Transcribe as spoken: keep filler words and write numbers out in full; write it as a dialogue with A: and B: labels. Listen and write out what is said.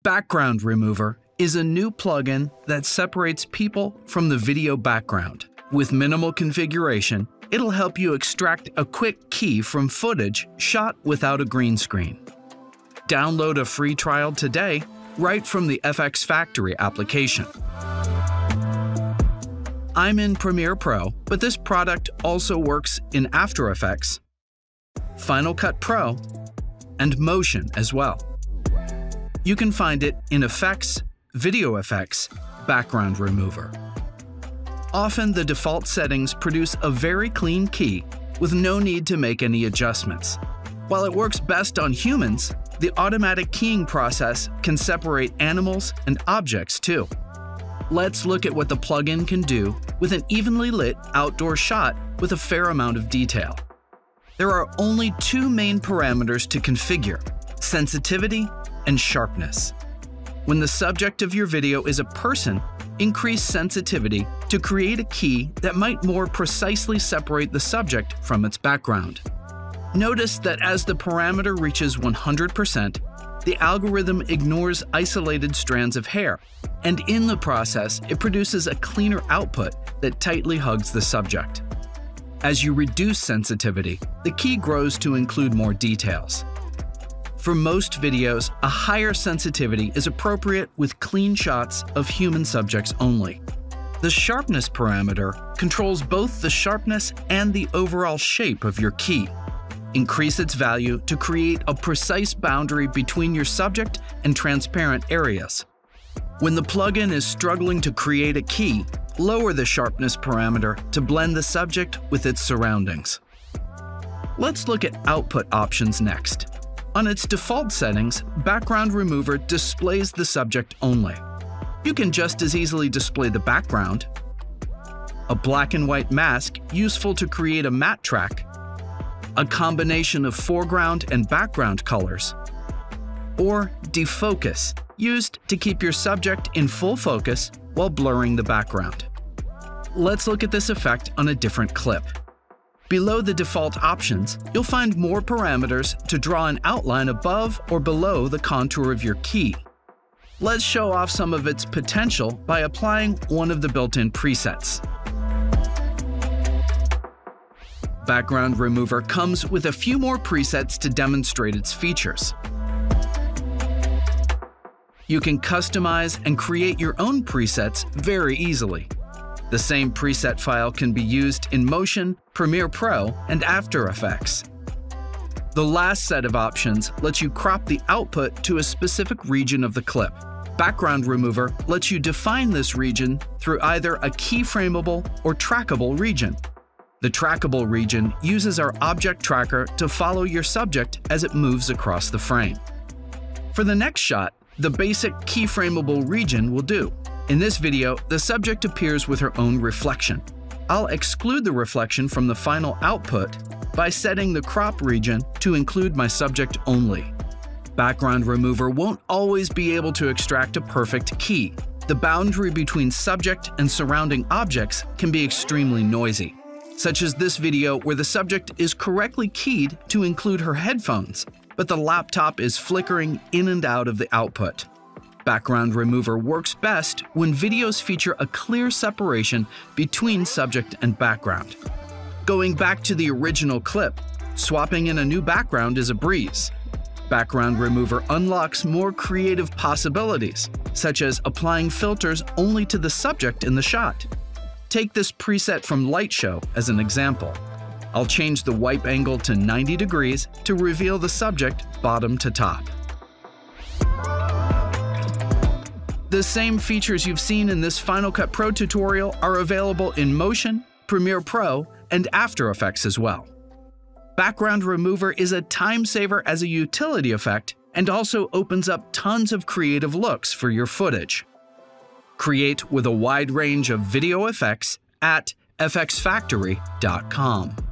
A: Background Remover is a new plugin that separates people from the video background. With minimal configuration, it'll help you extract a quick key from footage shot without a green screen. Download a free trial today right from the FxFactory application. I'm in Premiere Pro, but this product also works in After Effects, Final Cut Pro, and Motion as well. You can find it in Effects, Video Effects, Background Remover. Often the default settings produce a very clean key with no need to make any adjustments. While it works best on humans, the automatic keying process can separate animals and objects too. Let's look at what the plugin can do with an evenly lit outdoor shot with a fair amount of detail. There are only two main parameters to configure: sensitivity and sharpness. When the subject of your video is a person, increase sensitivity to create a key that might more precisely separate the subject from its background. Notice that as the parameter reaches one hundred percent, the algorithm ignores isolated strands of hair, and in the process, it produces a cleaner output that tightly hugs the subject. As you reduce sensitivity, the key grows to include more details. For most videos, a higher sensitivity is appropriate with clean shots of human subjects only. The sharpness parameter controls both the sharpness and the overall shape of your key. Increase its value to create a precise boundary between your subject and transparent areas. When the plugin is struggling to create a key, lower the sharpness parameter to blend the subject with its surroundings. Let's look at output options next. On its default settings, Background Remover displays the subject only. You can just as easily display the background, a black and white mask useful to create a matte track, a combination of foreground and background colors, or Defocus, used to keep your subject in full focus while blurring the background. Let's look at this effect on a different clip. Below the default options, you'll find more parameters to draw an outline above or below the contour of your key. Let's show off some of its potential by applying one of the built-in presets. Background Remover comes with a few more presets to demonstrate its features. You can customize and create your own presets very easily. The same preset file can be used in Motion, Premiere Pro, and After Effects. The last set of options lets you crop the output to a specific region of the clip. Background Remover lets you define this region through either a keyframeable or trackable region. The trackable region uses our object tracker to follow your subject as it moves across the frame. For the next shot, the basic keyframeable region will do. In this video, the subject appears with her own reflection. I'll exclude the reflection from the final output by setting the crop region to include my subject only. Background Remover won't always be able to extract a perfect key. The boundary between subject and surrounding objects can be extremely noisy, such as this video where the subject is correctly keyed to include her headphones, but the laptop is flickering in and out of the output. Background Remover works best when videos feature a clear separation between subject and background. Going back to the original clip, swapping in a new background is a breeze. Background Remover unlocks more creative possibilities, such as applying filters only to the subject in the shot. Take this preset from Light Show as an example. I'll change the wipe angle to ninety degrees to reveal the subject bottom to top. The same features you've seen in this Final Cut Pro tutorial are available in Motion, Premiere Pro, and After Effects as well. Background Remover is a time saver as a utility effect and also opens up tons of creative looks for your footage. Create with a wide range of video effects at F X Factory dot com.